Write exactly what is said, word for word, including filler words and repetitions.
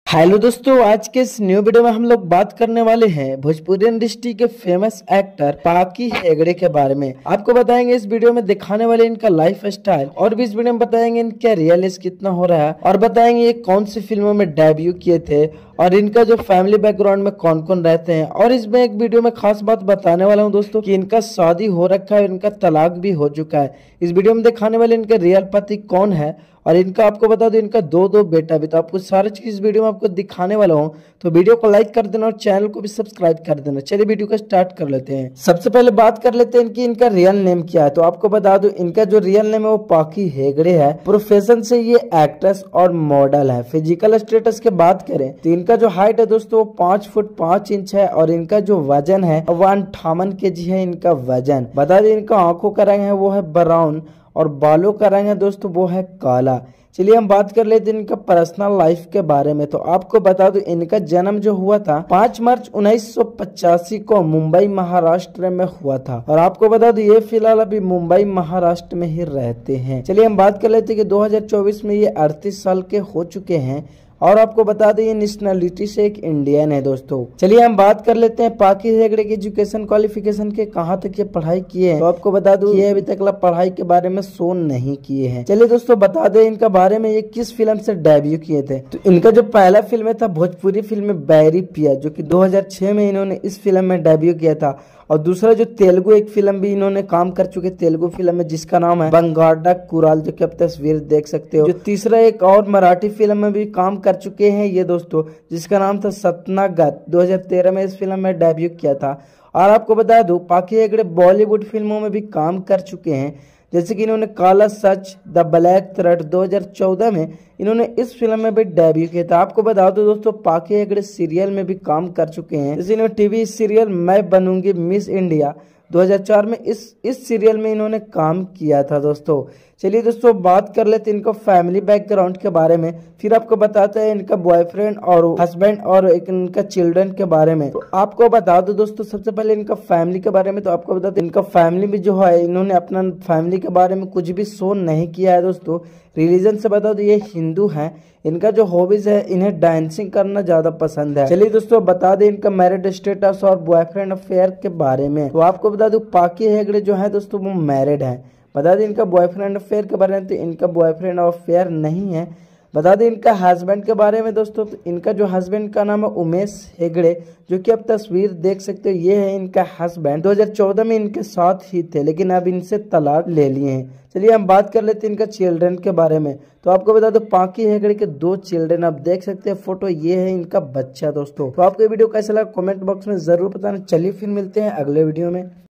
Hello दोस्तों, आज के इस न्यू वीडियो में हम लोग बात करने वाले हैं भोजपुरी इंडस्ट्री के फेमस एक्टर पाकी हेगड़े के बारे में। आपको बताएंगे इस वीडियो में दिखाने वाले इनका लाइफ स्टाइल, और भी इस वीडियो में बताएंगे इनका रियल एज कितना हो रहा है, और बताएंगे ये कौन सी फिल्मों में डेब्यू किए थे, और इनका जो फैमिली बैकग्राउंड में कौन कौन रहते हैं। और इसमें एक वीडियो में खास बात बताने वाला हूँ दोस्तों कि इनका शादी हो रखा है, इनका तलाक भी हो चुका है। इस वीडियो में दिखाने वाले इनके रियल पति कौन है, और इनका आपको बता दो इनका दो दो बेटा भी। तो आपको सारी चीज इस वीडियो में आपको दिखाने वाला हूँ, तो वीडियो को लाइक कर देना और चैनल को भी सब्सक्राइब कर देना। चलिए वीडियो को स्टार्ट कर लेते हैं। सबसे पहले बात कर लेते हैं इनकी इनका रियल नेम क्या है। तो आपको बता दो इनका जो रियल नेम है वो पाकी हेगड़े है। प्रोफेशन से ये एक्ट्रेस और मॉडल है। फिजिकल स्टेटस की बात करें तो इनका जो हाइट है दोस्तों वो पांच फुट पांच इंच है, और इनका जो वजन है वो अंठावन के जी है इनका वजन। बता दें इनका आंखों का रंग है वो है ब्राउन, और बालों का रंग है दोस्तों वो है काला। चलिए हम बात कर लेते हैं इनका पर्सनल लाइफ के बारे में। तो आपको बता दूं इनका जन्म जो हुआ था पाँच मार्च उन्नीस सौ पचासी को मुंबई महाराष्ट्र में हुआ था, और आपको बता दूं ये फिलहाल अभी मुंबई महाराष्ट्र में ही रहते हैं। चलिए हम बात कर लेते हैं कि दो हज़ार चौबीस में ये अड़तीस साल के हो चुके हैं, और आपको बता दें ये नेशनलिटी से एक इंडियन है दोस्तों। चलिए हम बात कर लेते हैं पाकी हेगड़े की एजुकेशन क्वालिफिकेशन के, कहाँ तक ये पढ़ाई किए हैं। तो आपको बता दूं ये अभी तक पढ़ाई के बारे में शो नहीं किए हैं। चलिए दोस्तों बता दें इनका बारे में, ये किस फिल्म से डेब्यू किए थे। तो इनका जो पहला फिल्म था भोजपुरी फिल्म बैरी पिया, जो की दो हजार छह में इन्होंने इस फिल्म में डेब्यू किया था। और दूसरा जो तेलुगु एक फिल्म भी इन्होंने काम कर चुके तेलुगु फिल्म में, जिसका नाम है बंगाड़ा कुराल, जो कि आप तस्वीर देख सकते हो। जो तीसरा एक और मराठी फिल्म में भी काम कर चुके हैं ये दोस्तों, जिसका नाम था सतनागत। दो हज़ार तेरह में इस फिल्म में डेब्यू किया था। और आपको बता दूं पाकी हेगड़े बॉलीवुड फिल्मों में भी काम कर चुके हैं, जैसे कि इन्होंने काला सच, द ब्लैक थ्रेड दो हज़ार चौदह में इन्होंने इस फिल्म में भी डेब्यू किया था। आपको बता दो दोस्तों पाकी हेगड़े सीरियल में भी काम कर चुके हैं, जैसे इन्होंने टीवी सीरियल मैं बनूंगी मिस इंडिया दो हज़ार चार में इस इस सीरियल में इन्होंने काम किया था दोस्तों। चलिए दोस्तों बात कर लेते हैं इनका फैमिली बैकग्राउंड के बारे में, फिर आपको बताते हैं इनका बॉयफ्रेंड और हस्बैंड और एक इनका चिल्ड्रन के बारे में। तो आपको बता दो दोस्तों सबसे पहले इनका फैमिली के बारे में। तो आपको बता दो इनका फैमिली भी जो है, इन्होंने अपना फैमिली के बारे में कुछ भी शो नहीं किया है दोस्तों। रिलीजन से बता दो ये हिंदू हैं। इनका जो हॉबीज है, इन्हें डांसिंग करना ज्यादा पसंद है। चलिए दोस्तों बता दें इनका मैरिड स्टेटस और बॉयफ्रेंड अफेयर के बारे में। तो आपको बता दूं पाकी हेगड़े जो है दोस्तों वो मैरिड है। बता दें इनका बॉयफ्रेंड अफेयर के बारे में, तो इनका बॉयफ्रेंड अफेयर नहीं है। बता दें इनका हस्बैंड के बारे में दोस्तों, तो इनका जो हस्बैंड का नाम है उमेश हेगड़े, जो कि आप तस्वीर देख सकते हो। ये है इनका हस्बैंड, दो हज़ार चौदह में इनके साथ ही थे, लेकिन अब इनसे तलाक ले लिए हैं। चलिए हम बात कर लेते हैं इनका चिल्ड्रन के बारे में। तो आपको बता दो पाकी हेगड़े के दो चिल्ड्रन आप देख सकते हैं फोटो, ये है इनका बच्चा दोस्तों। तो आपको ये वीडियो कैसा लगा कमेंट बॉक्स में जरूर बताना। चलिए फिर मिलते हैं अगले वीडियो में।